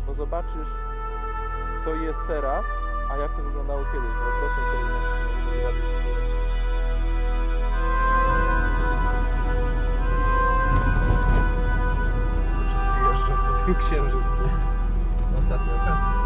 bo zobaczysz, co jest teraz, a jak to wyglądało kiedyś, w odwrotnej kolejności. Wszyscy jeżdżą po tym księżycu. Ostatnia okazja.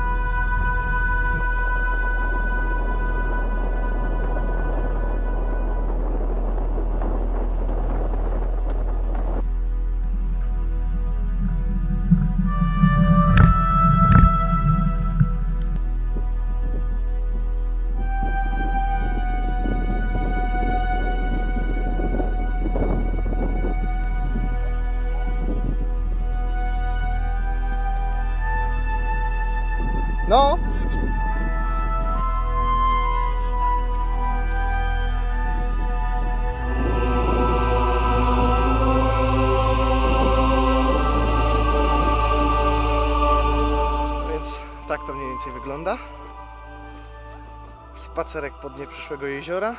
No! Więc tak to mniej więcej wygląda. Spacerek po dnie przyszłego jeziora.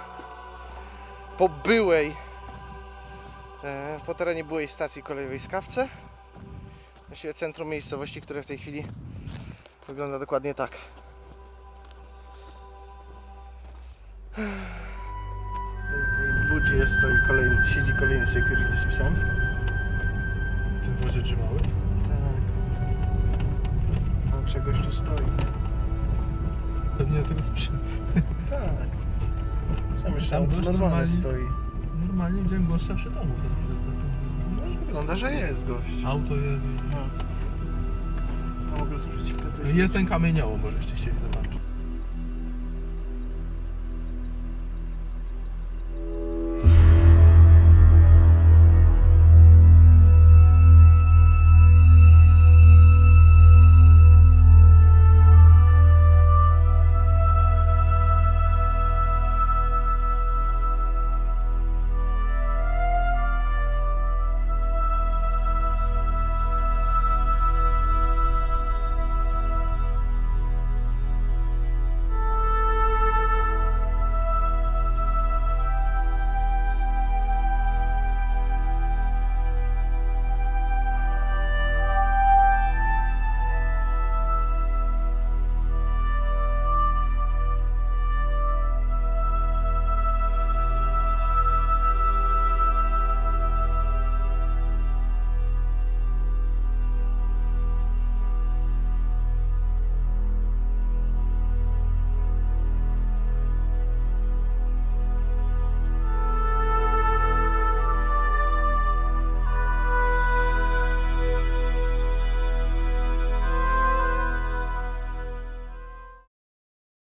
Po terenie byłej stacji kolejowej Skawce. Właściwie centrum miejscowości, które w tej chwili wygląda dokładnie tak. W tej budzie siedzi kolejny security z psem. W tym wozie trzymały? Tak. A czegoś tu stoi. Pewnie tego sprzętu. Tak. Myślałem, Tam że gość normalnie normalnie stoi. Normalnie widziałem gościa przy domu. No, wygląda, że jest gość. Auto jest. No. A w ogóle sprzeciwka coś. Jest ten kamieniołom, możeście chcieli zobaczyć.